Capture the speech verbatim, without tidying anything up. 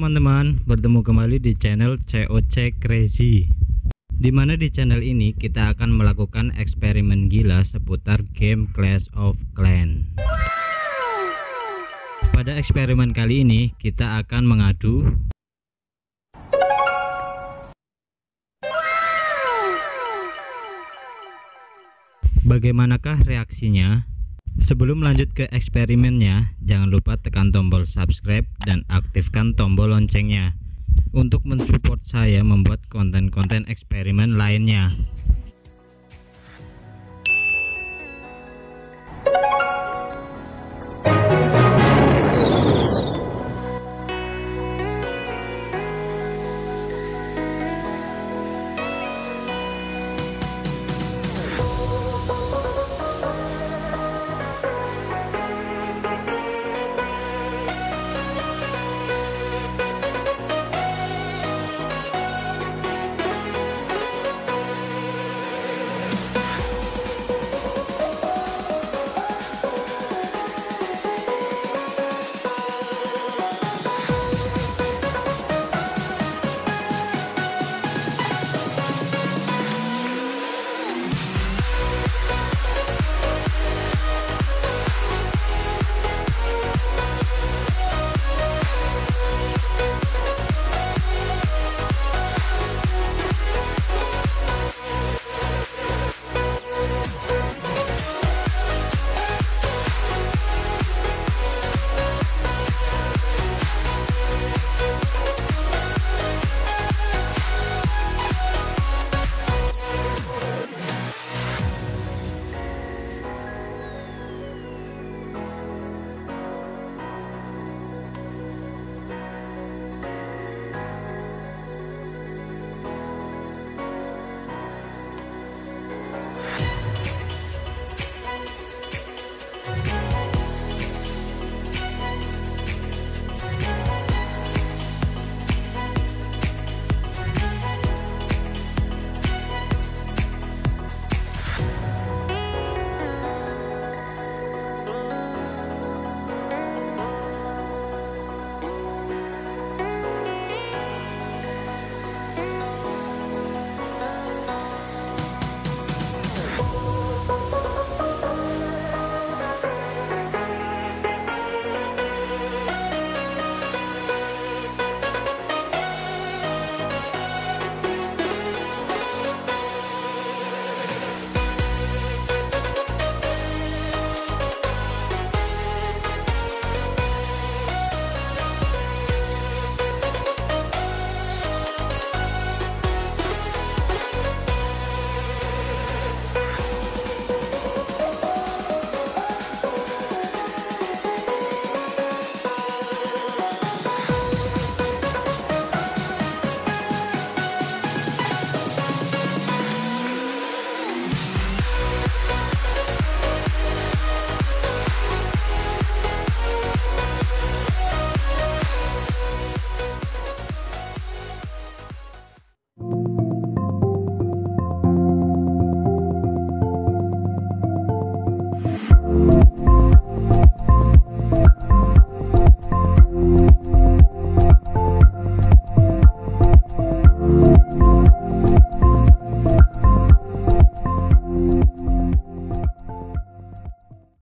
teman-teman, bertemu kembali di channel C O C Crazy. Dimana di channel ini kita akan melakukan eksperimen gila seputar game Clash of Clans. Pada eksperimen kali ini kita akan mengadu bagaimanakah reaksinya. Sebelum lanjut ke eksperimennya, jangan lupa tekan tombol subscribe dan aktifkan tombol loncengnya untuk mensupport saya membuat konten-konten eksperimen lainnya.